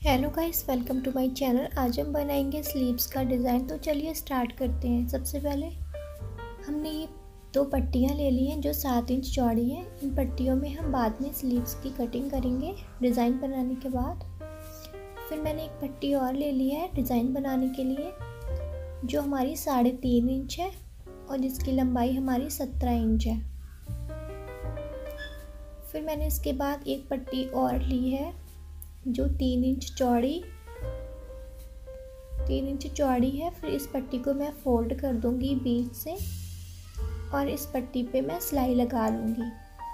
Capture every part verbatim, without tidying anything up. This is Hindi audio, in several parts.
Hello guys, welcome to my channel. आज हम बनाएंगे स्लीव्स का डिज़ाइन। तो चलिए स्टार्ट करते हैं। सबसे पहले हमने ये दो पट्टियाँ ले ली हैं जो सात इंच चौड़ी हैं। इन पट्टियों में हम बाद में स्लीव्स की कटिंग करेंगे डिज़ाइन बनाने के बाद। फिर मैंने एक पट्टी और ले ली है डिज़ाइन बनाने के लिए जो हमारी साढ़े तीन इंच है और जिसकी लंबाई हमारी सत्रह इंच है। फिर मैंने इसके बाद एक पट्टी और ली है जो तीन इंच चौड़ी तीन इंच चौड़ी है। फिर इस पट्टी को मैं फोल्ड कर दूंगी बीच से और इस पट्टी पे मैं सिलाई लगा लूंगी।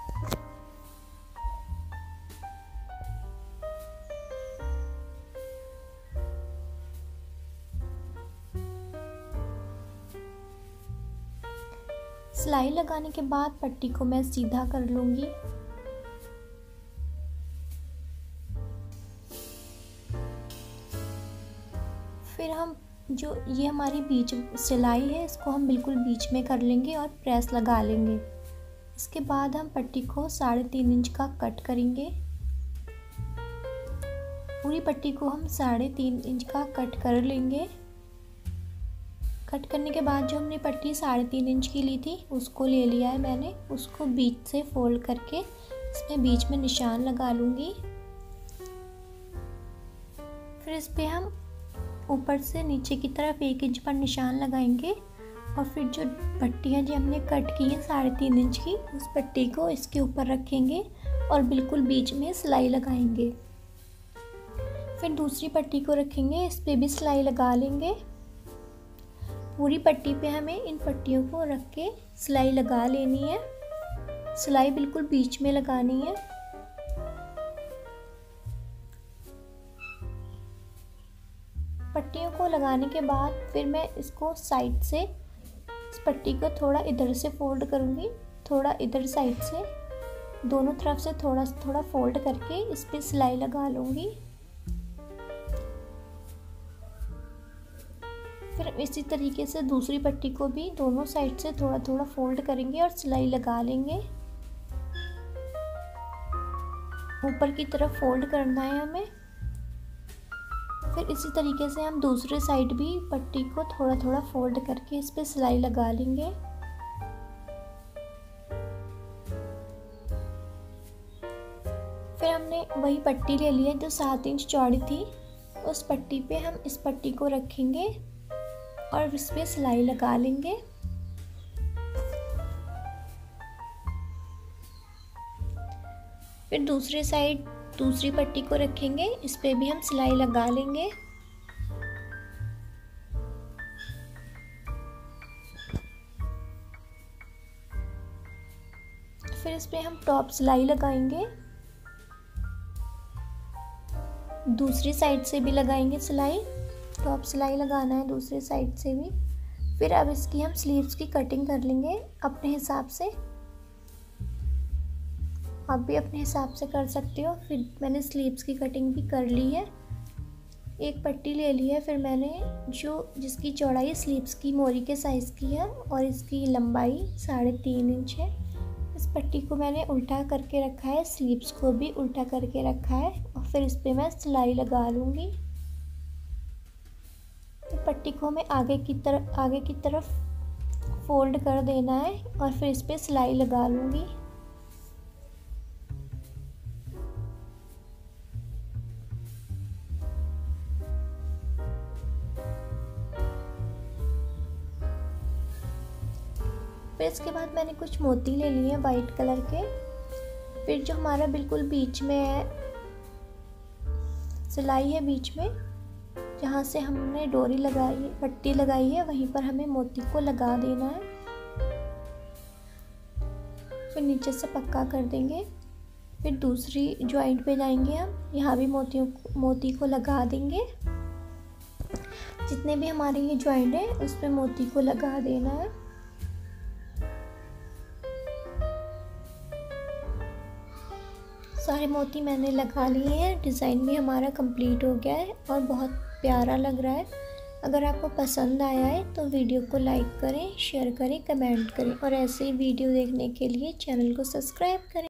सिलाई लगाने के बाद पट्टी को मैं सीधा कर लूंगी। फिर हम जो ये हमारी बीच सिलाई है इसको हम बिल्कुल बीच में कर लेंगे और प्रेस लगा लेंगे। इसके बाद हम पट्टी को साढ़े तीन इंच का कट करेंगे। पूरी पट्टी को हम साढ़े तीन इंच का कट कर लेंगे। कट करने के बाद जो हमने पट्टी साढ़े तीन इंच की ली थी उसको ले लिया है मैंने। उसको बीच से फोल्ड करके इसमें बीच में निशान लगा लूँगी। फिर इस पे हम ऊपर से नीचे की तरफ एक इंच पर निशान लगाएंगे और फिर जो पट्टियाँ जो हमने कट की है साढ़े तीन इंच की उस पट्टी को इसके ऊपर रखेंगे और बिल्कुल बीच में सिलाई लगाएंगे। फिर दूसरी पट्टी को रखेंगे, इस पे भी सिलाई लगा लेंगे। पूरी पट्टी पे हमें इन पट्टियों को रख के सिलाई लगा लेनी है। सिलाई बिल्कुल बीच में लगानी है। पट्टियों को लगाने के बाद फिर मैं इसको साइड से इस पट्टी को थोड़ा इधर से फोल्ड करूँगी, थोड़ा इधर साइड से, दोनों तरफ से थोड़ा थोड़ा फोल्ड करके इस पे सिलाई लगा लूँगी। फिर इसी तरीके से दूसरी पट्टी को भी दोनों साइड से थोड़ा थोड़ा फोल्ड करेंगे और सिलाई लगा लेंगे। ऊपर की तरफ फोल्ड करना है हमें। फिर इसी तरीके से हम दूसरे साइड भी पट्टी को थोड़ा थोड़ा फोल्ड करके इस पे सिलाई लगा लेंगे। फिर हमने वही पट्टी ले ली है जो सात इंच चौड़ी थी। उस पट्टी पे हम इस पट्टी को रखेंगे और इस पे सिलाई लगा लेंगे। फिर दूसरे साइड दूसरी पट्टी को रखेंगे, इस पे भी हम सिलाई लगा लेंगे। फिर इस पे हम टॉप सिलाई लगाएंगे। दूसरी साइड से भी लगाएंगे सिलाई, टॉप सिलाई लगाना है दूसरी साइड से भी। फिर अब इसकी हम स्लीव्स की कटिंग कर लेंगे अपने हिसाब से। आप भी अपने हिसाब से कर सकते हो। फिर मैंने स्लीव्स की कटिंग भी कर ली है। एक पट्टी ले ली है फिर मैंने जो जिसकी चौड़ाई स्लीव्स की मोरी के साइज़ की है और इसकी लंबाई साढ़े तीन इंच है। इस पट्टी को मैंने उल्टा करके रखा है, स्लीव्स को भी उल्टा करके रखा है और फिर इस पर मैं सिलाई लगा लूँगी। पट्टी को हमें आगे की तरफ आगे की तरफ फोल्ड कर देना है और फिर इस पर सिलाई लगा लूँगी। फिर इसके बाद मैंने कुछ मोती ले लिए हैं वाइट कलर के। फिर जो हमारा बिल्कुल बीच में है सिलाई है, बीच में जहाँ से हमने डोरी लगाई है पट्टी लगाई है वहीं पर हमें मोती को लगा देना है। फिर नीचे से पक्का कर देंगे। फिर दूसरी जॉइंट पे जाएंगे हम, यहाँ भी मोतियों मोती को लगा देंगे। जितने भी हमारे ये जॉइंट है उस पे मोती को लगा देना है। सारे मोती मैंने लगा लिए हैं। डिज़ाइन भी हमारा कंप्लीट हो गया है और बहुत प्यारा लग रहा है। अगर आपको पसंद आया है तो वीडियो को लाइक करें, शेयर करें, कमेंट करें और ऐसे ही वीडियो देखने के लिए चैनल को सब्सक्राइब करें।